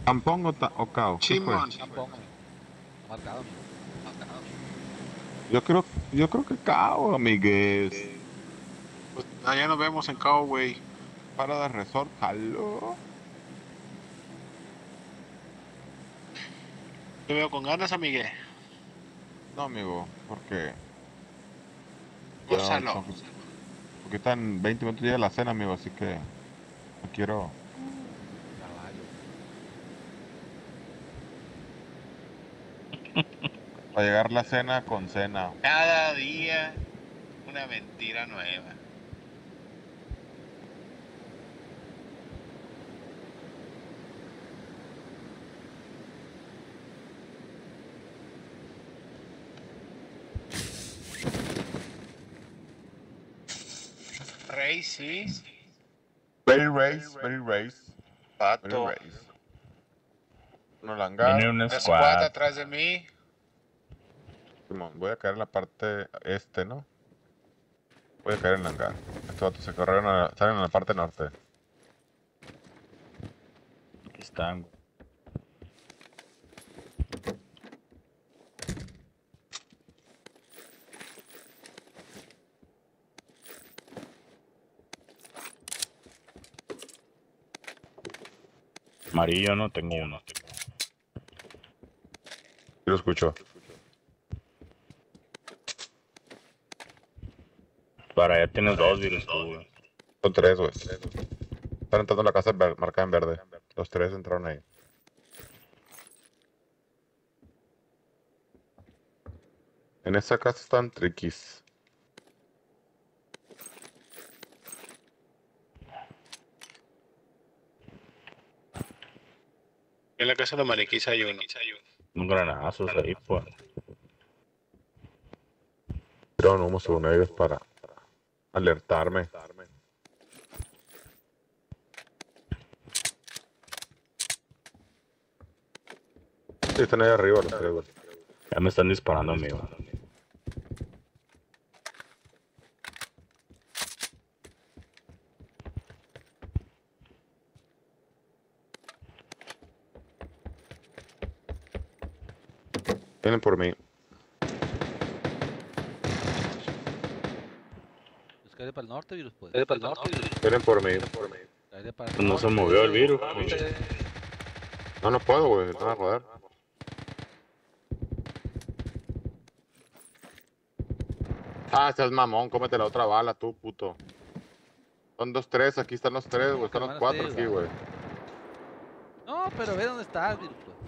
¿Tampón o cao? ¿Qué fue? Chimón. Tampón, amigo. Está marcado, amigo. Yo creo que cao, amigues. Pues allá nos vemos en Cowway. Para de resort, jaló. Te veo con ganas, amigué. No, amigo, porque ya Gózalo. porque están 20 minutos ya de la cena, amigo, así que no quiero. Caballo. Para llegar la cena con cena. Cada día una mentira nueva. Rey, sí. Very race, very race, very Pato. race. No Viene langar. una La squad squad. atrás de mí. Simón, voy a caer en la parte este, ¿no? Voy a caer en langar. Estos vatos se corrieron salen en la parte norte. Aquí están. Amarillo no tengo uno. Sí lo escucho. Para allá tienes dos virus tú, güey. Son tres, güey. Están entrando en la casa marcada en verde. Los tres entraron ahí. En esa casa están triquis. En la casa de los maniquís hay uno. Un granazos ahí, pues. Tiraron humo según ellos para alertarme. Sí, están ahí arriba los tres, güey. Ya me están disparando, amigo. Vienen por mí. Pues cae para el norte, virus, pues. Vienen por mí. Cae para el Pues no se norte. movió el virus, güey. No puedo, güey. Van a rodar. Ah, seas mamón. Cómete la otra bala, tú, puto. Son dos, tres. Aquí están los tres, güey. Están los Hermano, cuatro sí, aquí, güey. No, pero ve dónde estás, virus, pues.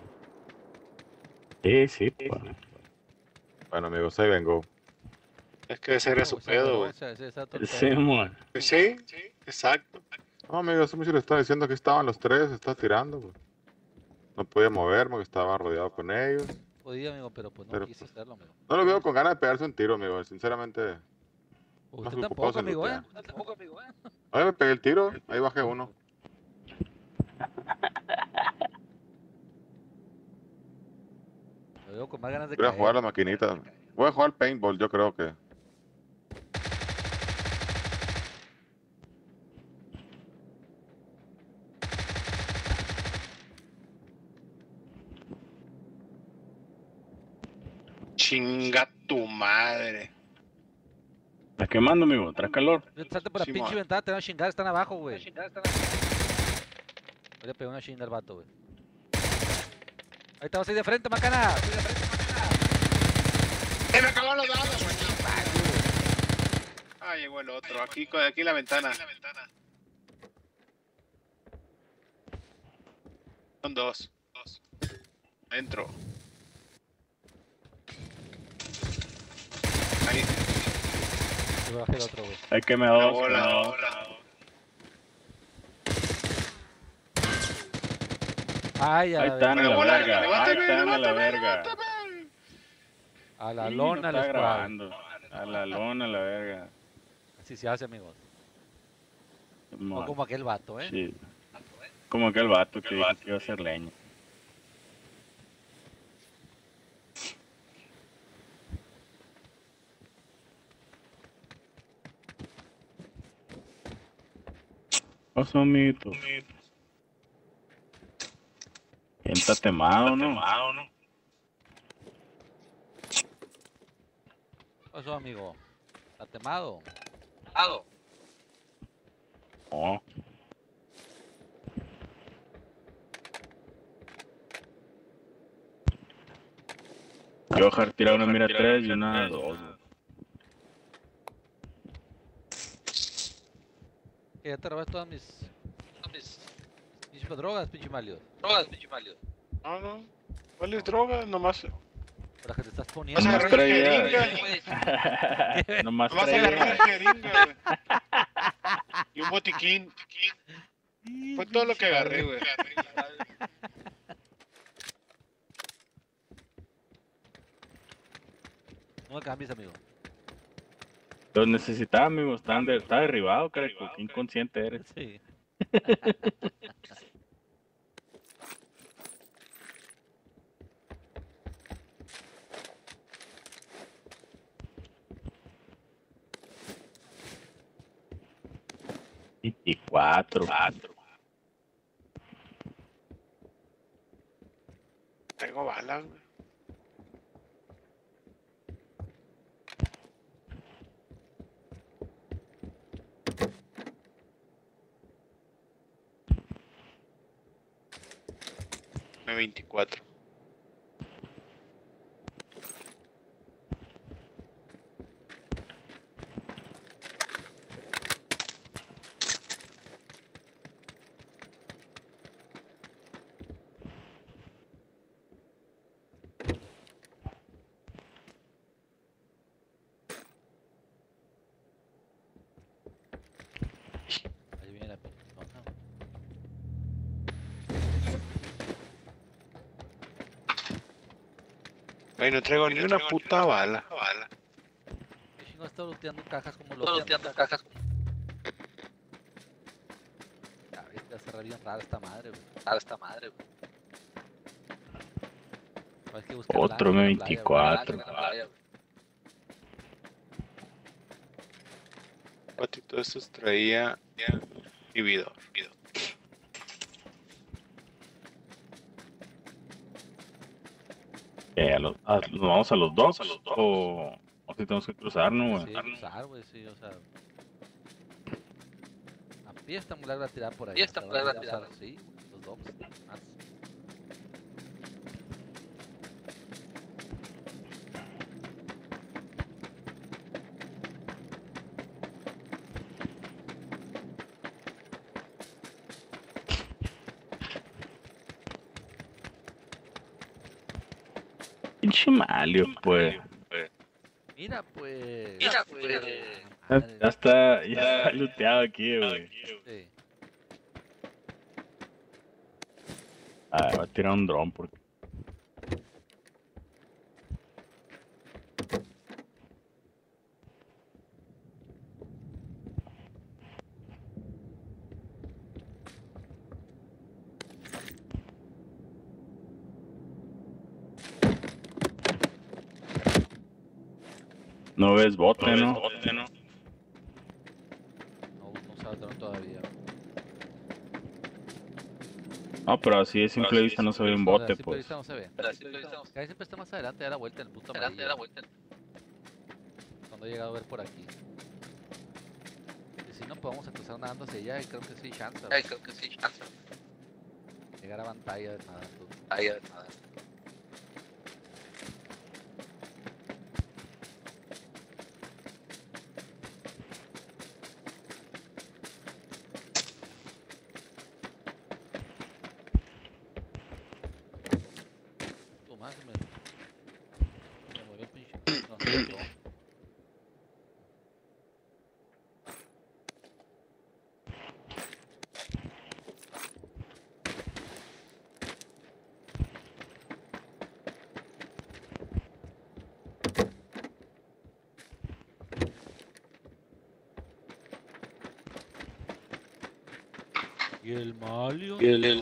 Sí, pues. Bueno, amigos, ahí vengo. Es que ese era su Ese pedo, güey, güey. ese está todo el Sí, pedo. mon. Pues sí, exacto. No, amigos, eso me le estaba diciendo que estaban los tres. Está tirando, güey. No podía moverme, que estaba rodeado con ellos. Podía, amigo, pero pues no Pero, quise hacerlo, amigo. No lo veo con ganas de pegarse un tiro, amigo. Sinceramente. Usted Más tampoco, ocupado se amigo, lutea. ¿eh? Ahí me pegué el tiro. Ahí bajé uno. Lo veo con más ganas de Voy a jugar caer. la maquinita. Voy a jugar paintball, yo creo que. Chinga tu madre. Está quemando, amigo. Trae calor. Salte por la Simón. pinche ventana, te van a chingar, están abajo, güey. Voy a pegar una chinga al vato, güey. Ahí te vas a ir de frente, macana. ¡Se me acabaron los dados! Ah, llegó el otro. Aquí en la ventana. Son dos. Dentro. Ahí. Se bajé el otro, güey. Hay que me La dos. bola. Ay, a Ahí la, están a La la bola, verga. Ahí levántame, están a la levántame, verga. levántame. a la Sí, lona, no está les grabando. A la lona, la verga. Así se hace, amigos. No Mon. como aquel vato, ¿eh? Sí. Como aquel vato que dijo que iba a ser leña. Oso mito. Está temado, ¿no? ¿Qué pasó, amigo? ¿Está temado? No. Yo dejar tirar una mira 3 y una 2. Que ya te robas todas mis drogas, pinche Malio. No. ¿Cuál es droga? Nomás. Para que te estás Nomás poniendo. Nomás agarré traía. jeringa. Nomás Nomás agarré traía. jeringa, güey. Y un botiquín. Fue todo lo que agarré, güey. No me cambies, amigo. Los necesitaba, amigo. Está derribado, carajo. Qué inconsciente eres. Sí. Y 4. Tengo balas, güey. Me 24. Ahí viene la pinche zona. Güey, no traigo ni una puta bala. ¿Qué chingo está looteando cajas como looteando cajas? Ya ves, te hace bien rara esta madre, güey. Hay que buscar Otro blanco en la playa, güey. M24. Patito, estos traía inhibidor. ¿Nos vamos a los dos? ¿O si tenemos que cruzarnos, Sí, güey? cruzar, güey, sí, o sea. A pie está muy larga tirar por ahí. Pie está o sea, muy larga o sea, tirar. sí, los dos. Más. Pinche Malio, pues. Mira, pues. Ya está looteado aquí, güey. Sí. Ah, va a tirar un dron porque. No ves bote, ¿no? No sabe el dron todavía. No, pero así de simple vista no se ve un bote, Simple pues. vista no se ve. Casi siempre está más adelante, da la vuelta en el punto Adelante, amarillo. da la vuelta. Cuando he llegado a ver por aquí. Y si no, podemos cruzar nadando hacia allá y creo que sí, chance. Ay, creo que sí. Llegar a pantalla de nada. Ahí, nada. Tú más me movió el pinche. No, no. ¿Y el Malio?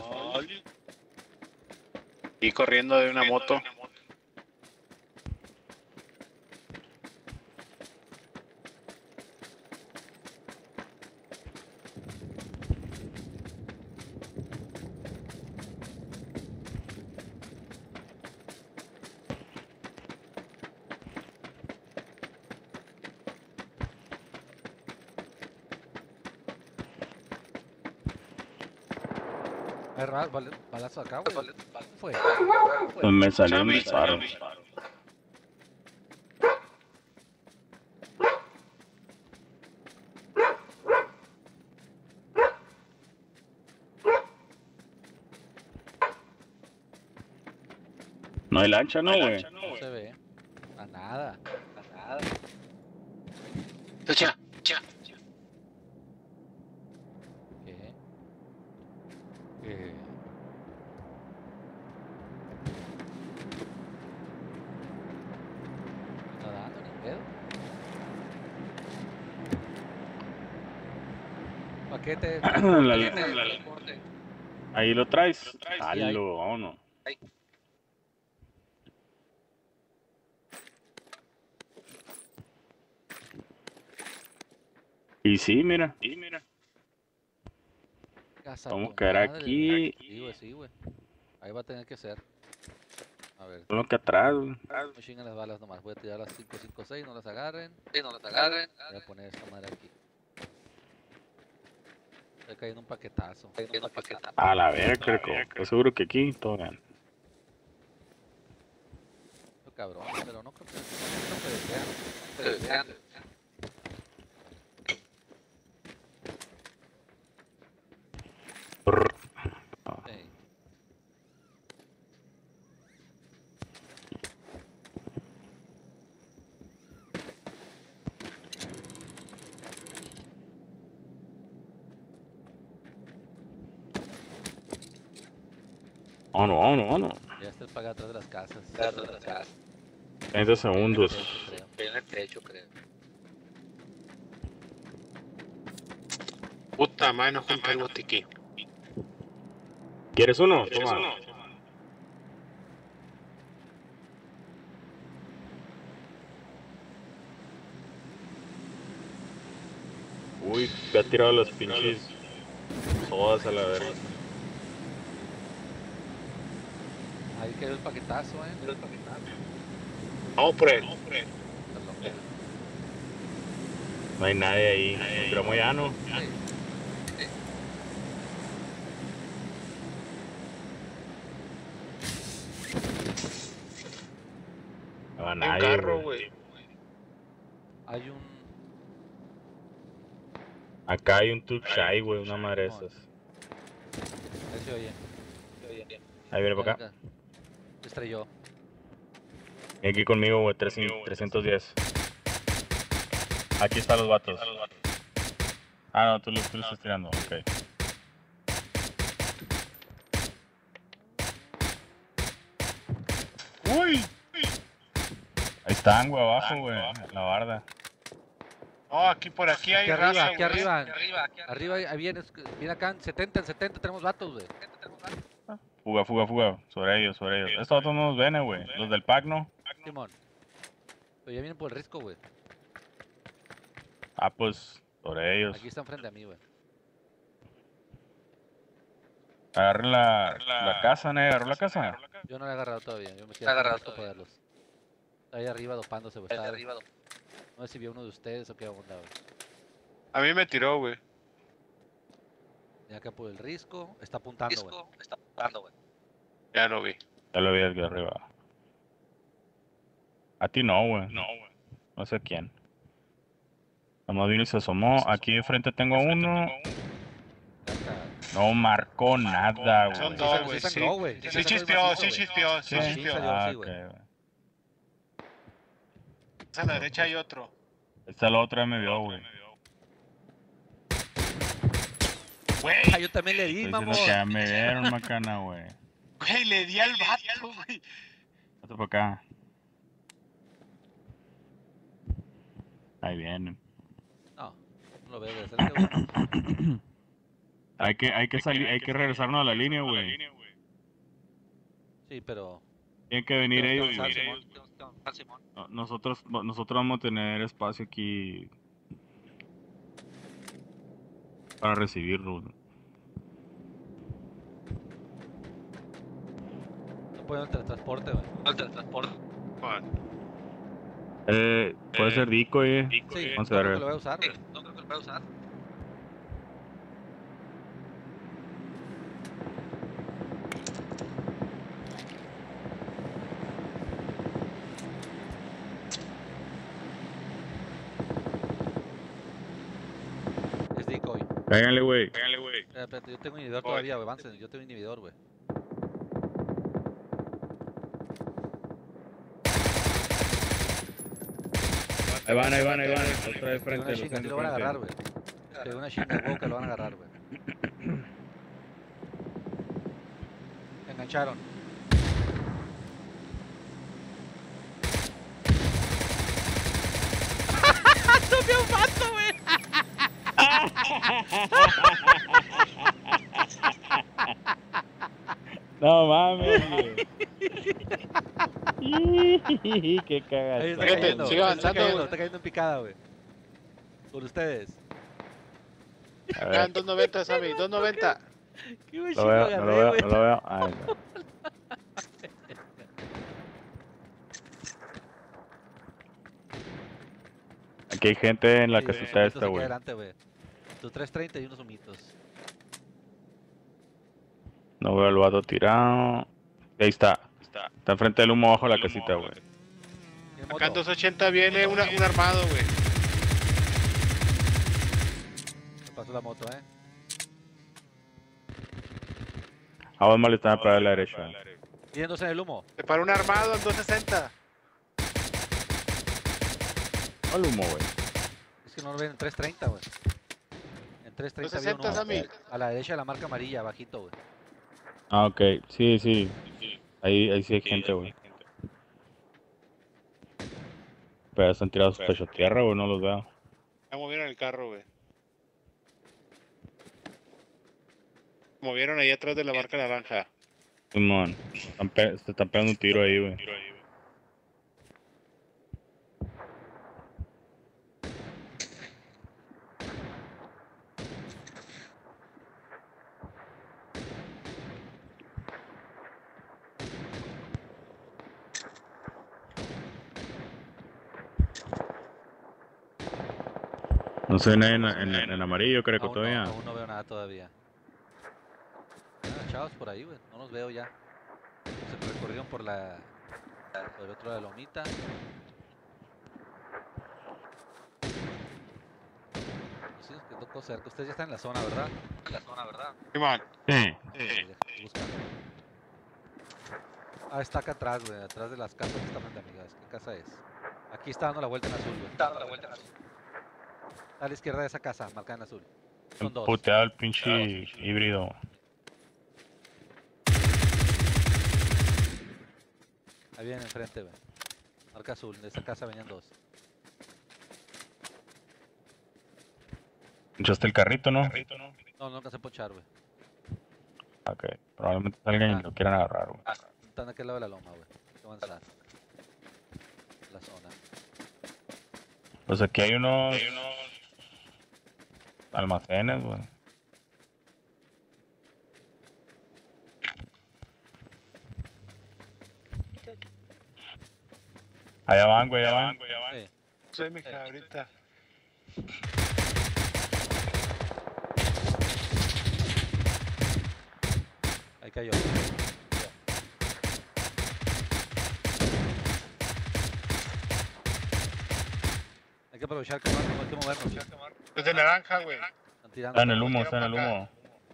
Y corriendo de una moto. Hay balazo acá, güey. Fue. Pues me salió un disparo. No hay lancha, ¿no, güey? No se ve. A nada. A nada. Echa. ¿Qué? No está dando ni pedo. Paquete. Corte. Ahí lo traes. Sí, ahí. Halo, vámonos. Y sí, mira. Casa Vamos a tu caer madre, aquí. güey. Sí, güey. Ahí va a tener que ser. A ver. Solo que atrás, güey. No chinguen las balas nomás. Voy a tirar las 5.56, no las agarren. Sí, no las agarren. Voy a poner esta madre aquí. Estoy cayendo un paquetazo. A la verga, creo. Estoy seguro que aquí todo bien. Cabrón, pero no creo que desean. Sí. Vámonos. Ya está el paga atrás de las casas. 30 segundos. En el techo, creo. Puta madre, no junté el botiquín. ¿Quieres uno? Toma. Uy, me ha tirado las pinches sodas a la verga. Ahí quedó el paquetazo, Vamos por él. No hay nadie ahí. Pero muy llano. No va En nadie, carro, güey. güey. Hay un... Acá hay un Tuxai, güey, una madre de esas. Ahí se oye. Ahí viene para acá. Se estrelló. Ven aquí conmigo, güey, 310. Aquí están los vatos. Ah, no, tú lo estás tirando, ok. Uy. Ahí están, güey, abajo, güey, la barda. Oh, aquí por aquí hay Aquí arriba, raza, aquí güey. arriba. Arriba, ahí viene acá en 70 tenemos vatos, güey. Fuga, sobre ellos. Estos vatos no nos ven, güey, los del pack, ¿no? Simón. Pero ya vienen por el risco, güey. Ah, pues, sobre ellos. Aquí están frente a mí, güey. Agarren la casa, ¿no? ¿Agarró la casa? Yo no la he agarrado todavía. Yo me quiero agarrar para poderlos. Está ahí arriba dopándose, güey. Está arriba. No sé si vio uno de ustedes o qué onda, güey. A mí me tiró, güey. Y acá por el risco. Está apuntando, güey. Ya lo vi. Ya lo vi desde arriba. A ti no, güey. No sé quién. Nomás vino y se asomó. Aquí enfrente tengo uno. No marcó nada, güey. Son dos, güey. Sí sangró, güey. Sí chispeó. Sí salió, sí, güey. ok, güey. A la derecha hay otro. Esta la otra me vio, güey. Güey, Ah, yo también le di, Estoy mamón. diciendo que ya me vieron, macana, güey. güey, le di al vato, güey. Otro para acá. Ahí vienen. No lo veo de cerca, güey. Hay que salir, hay que regresarnos a la línea, güey. Sí, pero... Tienen que venir ellos, Tenemos que güey. avanzar, Simón. No, nosotros vamos a tener espacio aquí para recibirlo. No puedo el teletransporte, güey. Puede ser Dico, Sí, Vamos no a creo que ver. lo voy a usar, güey. No creo que lo voy a usar. Cáiganle, güey. Espérate, yo tengo inhibidor todavía, güey. Avancen, yo tengo inhibidor, güey. Ahí van. Otra vez Tengo frente, una los chinga, sí de lo van a frente. agarrar, güey. Tengo una chinga, huevo, que lo van a agarrar, güey. Me engancharon. ¡Tomé un vato, güey! No mames, güey. Qué Ahí cagazo. está Fíjate, cayendo, sigue avanzando, güey. está cayendo en picada, güey. Por ustedes. A ver, Quedan 290, Sammy, 290. Qué güey no chico lo agarré, veo, güey. no lo veo. Ahí está. Aquí hay gente en la Sí, casita humitos esta, aquí güey. adelante, güey. Tu 330 y unos humitos. No veo al vato tirado. Ahí está. Está enfrente del humo abajo de la casita, güey. ¿Tiene Acá en moto? 280 viene un armado, güey. Me pasó la moto, A vos mal están para la derecha. Yéndose en el humo. Se paró un armado en 260. Al humo, güey. Es que no lo ven en 330, güey. En 330 había 260, uno. Sammy. A la derecha de la marca amarilla, bajito, güey. Ah, ok. Sí. Ahí sí hay gente, güey. Pero están tirados pecho tierra, güey. No los veo. Ya movieron el carro, güey. Movieron ahí atrás de la marca naranja. Simón. Se están pegando un tiro ahí, güey. No se ve nadie en amarillo, creo que Aún todavía. no, aún no veo nada todavía. Chavos por ahí, güey. No los veo ya. Se recorrieron por por el otro de la lomita. Sí, nos tocó cerca. Ustedes ya están en la zona, ¿verdad? Simón. Sí. Busca. Ah, está acá atrás, güey. Atrás de las casas que están frente, amigas. ¿Qué casa es? Aquí está dando la vuelta en azul, güey. Está a la izquierda de esa casa, marcada en azul. Son dos. Puteado el pinche híbrido. Ahí vienen enfrente, güey. Marca azul. De esa casa venían dos. Echaste el carrito, ¿no? No alcancé a ponchar, güey. Ok. Probablemente salgan y lo quieran agarrar, güey. Están de aquel lado de la loma, güey. Hay que avanzar. La zona. Pues aquí hay unos almacenes, güey. Allá van, güey, allá van. Sí. Soy mi cabrita. Ahí cayó. Hay que aprovechar que no hay que movernos. Es de naranja, güey. Están tirando. Está en el humo, está en el humo.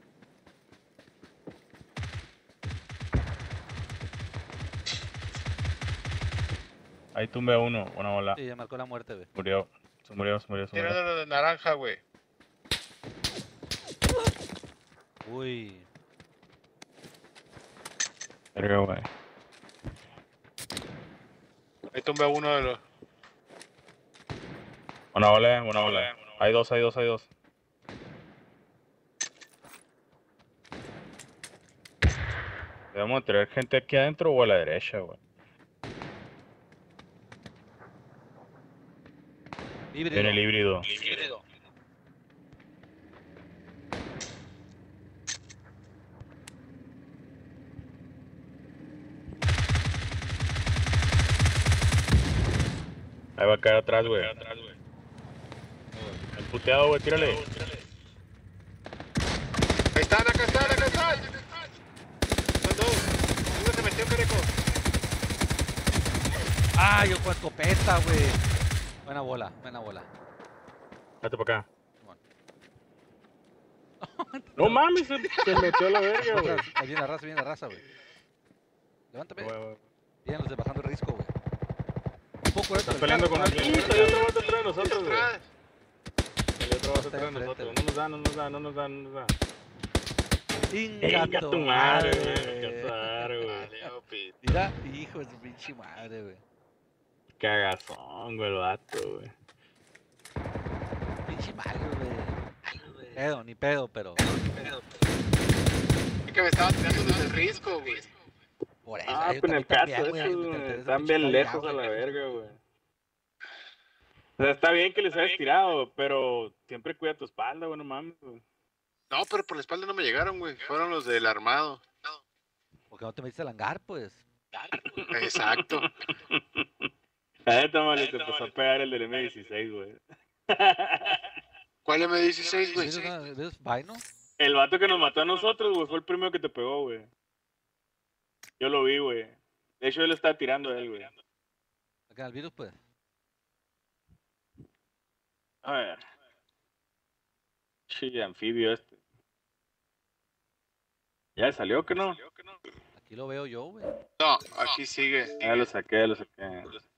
Ahí tumbé a uno, una bola. Sí, ya marcó la muerte, güey. Murió. Se murió. Tirando de naranja, güey. Uy. Verga, güey. Ahí tumbé a uno de los. Una bola. Hay dos. ¿Debemos tener gente aquí adentro o a la derecha, güey? Híbrido. Viene el híbrido. Ahí va a caer atrás, güey. El puteado, güey, tírale. Ahí están, acá están. Son dos. Uno se metió, careco. ¡Ah! Yo con escopeta, güey. Buena bola. Vete para acá. No mames, se metió a la verga, güey. Atrás, ahí viene la raza, güey. Levántame. Vienen los de bajando el risco, güey. Un poco Estás peleando con alguien. Hay otro vato atrás de nosotros, güey. Atrás. Hay otro vato Está atrás de enfrente, nosotros. güey. No nos da, no nos da, no nos da, no nos da. Inga tu madre, güey. Cazar, güey. Vale, pito. Mira, hijo de su pinche madre, güey. Cagazón, güey, el vato, güey. Pinche malo, güey. Pedo, ni pedo, pero. Es que me estaba tirando desde el risco, güey. Por eso. Ah, yo pues en el también, caso, güey, esos, me güey, interesa están pinche bien calidad, lejos a güey. la verga, güey. O sea, está bien que les hayas tirado, pero siempre cuida tu espalda, güey, no mames, güey. No, pero por la espalda no me llegaron, güey. Fueron los del armado. Porque no te metiste al hangar, pues. Exacto. La neta, male, te empezó a pegar el del M16, güey. ¿Cuál M16, güey? ¿Ves vaino? El vato que nos mató a nosotros, güey, fue el primero que te pegó, güey. Yo lo vi, güey. De hecho, él estaba tirando a él, güey. Acá en el virus, pues. A ver. Sí, anfibio este. ¿Ya salió que no? Aquí lo veo yo, güey. No, aquí sigue. Ya lo saqué, ya lo saqué.